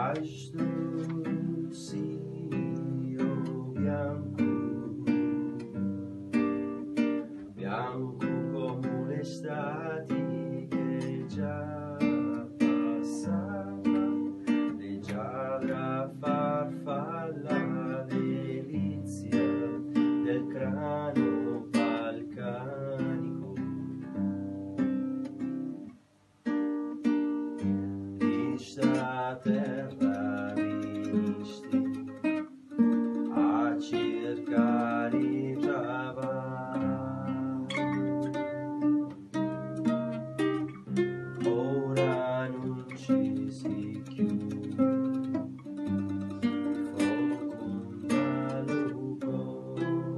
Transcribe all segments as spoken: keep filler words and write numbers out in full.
Castro sia bianco, bianco come l'estate che già passata, leggiadra farfalla delizia del cranio balcanico. Questa terra visti a cercare travaglio, ora non ci si chiude, foconda lupo.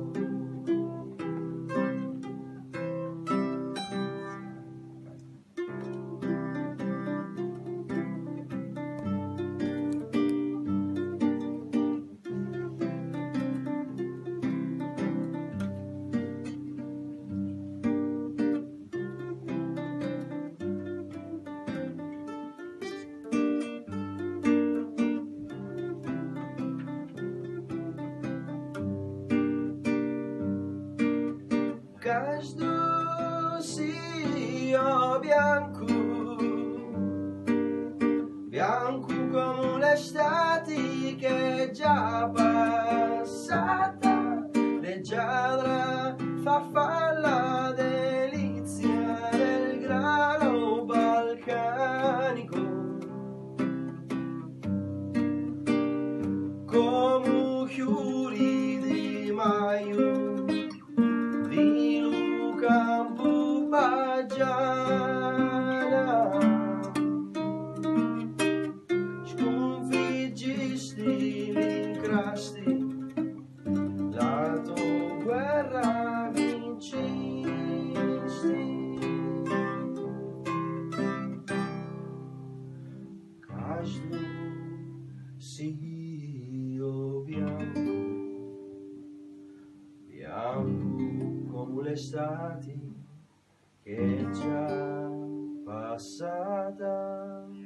Castro sia bianco, bianco come l'estate che è già passata, leggiadra farfalla delizia del grano balcanico, come fiori di maio campo paggiana, sconfiggisti l'incrasti, la tua guerra vincisti. Castro sia bianco, bianco come l'estate che è già passata.